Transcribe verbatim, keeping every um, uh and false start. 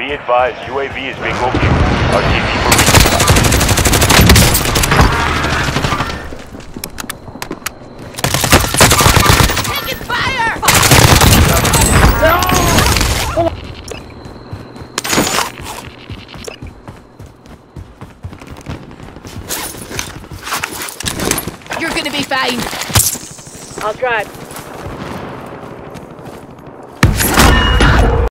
Be advised, U A V is being overviewed. R T B for resupply. Taking fire! You're gonna be fine. I'll drive.